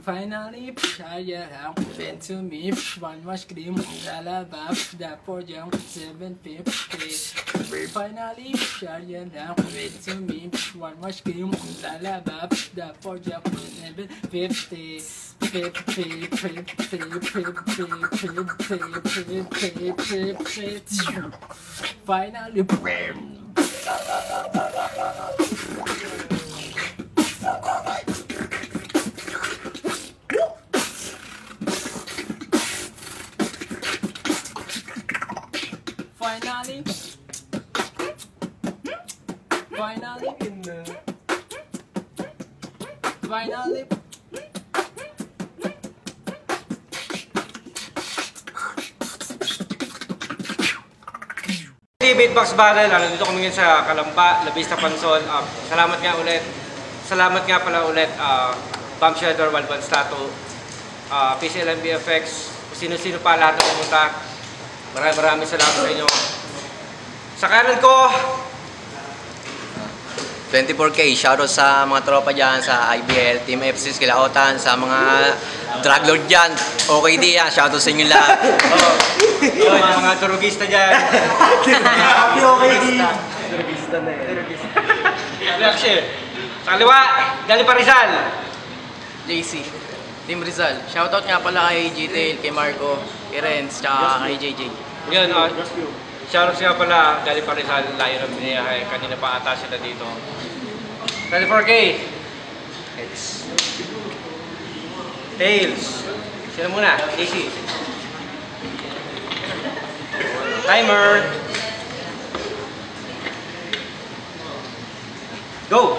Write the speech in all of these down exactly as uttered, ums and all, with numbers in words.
Finally, I have been to me. One more scream, calamba, the four young seven fifty. Finally, I have been to me. One more scream, calamba, the four young seven fifty. Fifty, fifty, fifty, fifty, fifty. Finally, Finally, finally, finally. Beatbox battle, ano, dito kami ngayon sa Calamba, La Vista, Pansol. Uh, salamat nga ulit. Salamat nga pala ulit, uh, Bomb Shelter, Walban Stato, uh, P C L M B F X, sino-sino pa lahat na pumunta. Maraming maraming salamat sa inyo. Sa kanan ko, twenty-four K, shoutout sa mga tropa dyan sa I B L, Team F C, Kilaotan, sa mga drug lord dyan, okay di yan, shoutout sa inyo lahat. oh, oh, yung mga turugista dyan. Happy okay di. Turugista na eh. Turugista. Sa kaliwa, Gali pa Rizal. Jeysii, Team Rizal. Shoutout nga pala kay G-Tail, kay Marco, kay Renz, tsaka kay J J. Yun, uh, shoutout nga pala, Gali pa Rizal, layo ng biniyahe. Kanina pa ata sila dito. twenty-four K. It's Tails. Sino muna? Jeysii. Timer. Go!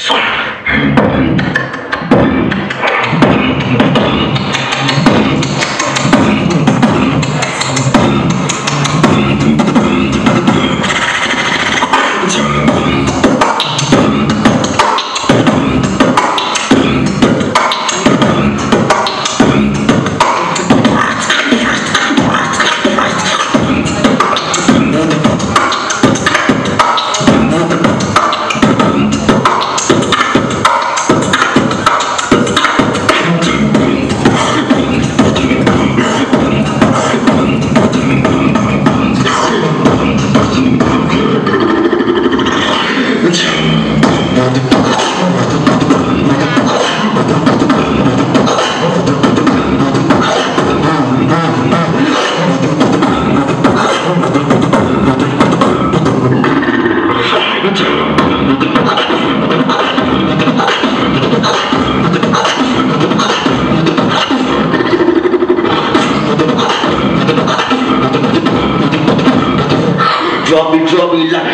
Drop it, drop it like.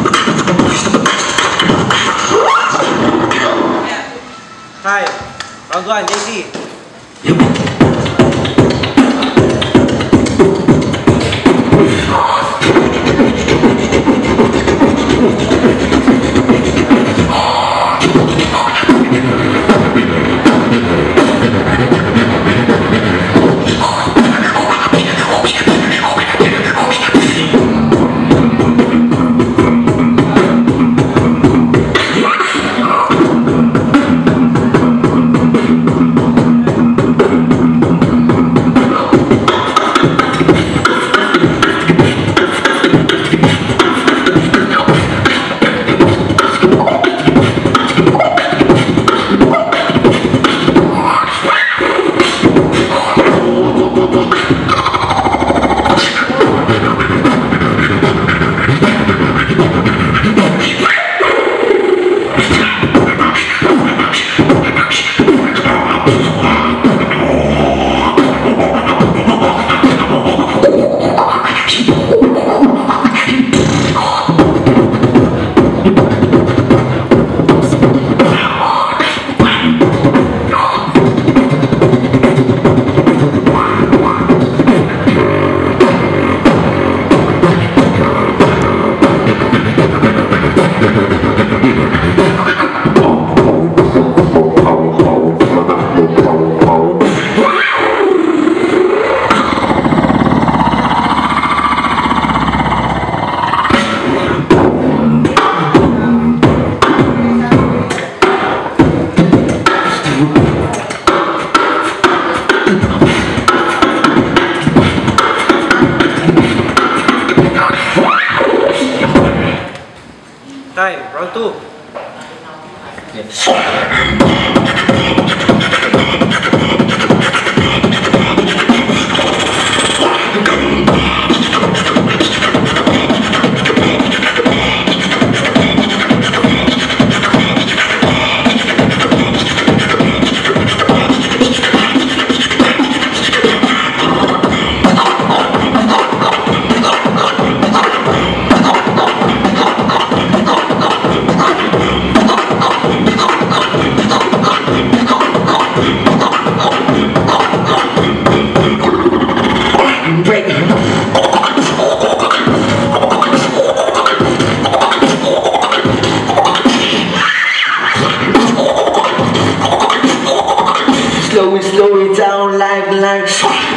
Five, two. Slow it, slow it down like like.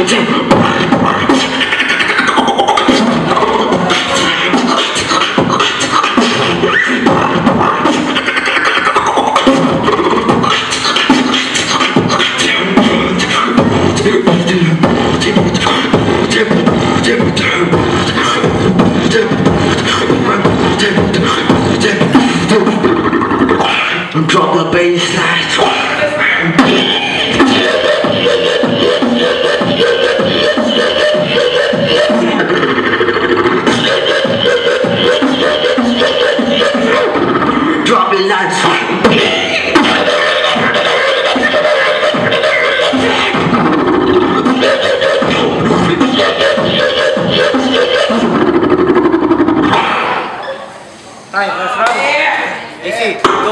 Drop the bass line. Drop it like Time, last round. Jeysii, go.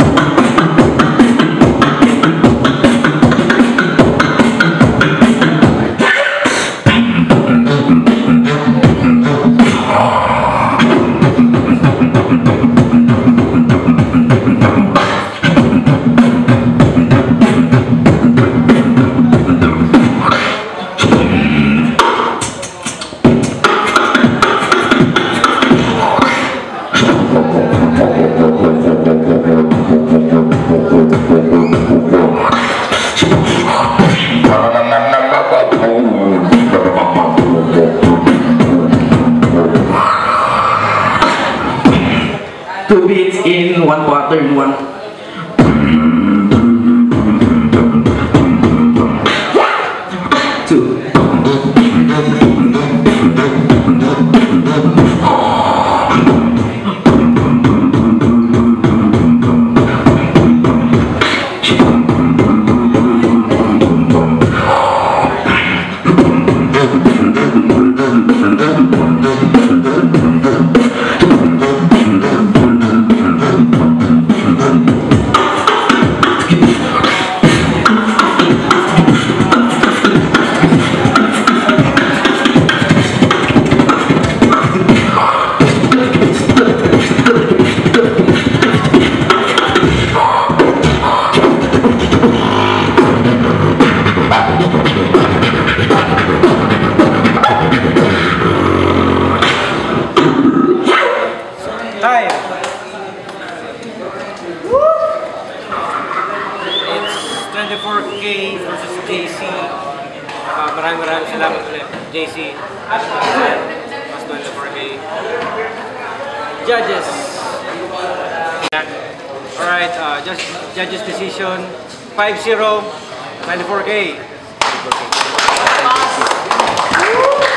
Two beats in one pattern, one. Two. Time. It's twenty-four K versus Jeysii. Uh, maraming maraming salamat ulit, Jeysii. Mas twenty-four K. Judges. Alright, uh, judge, judges decision five zero, twenty-four K.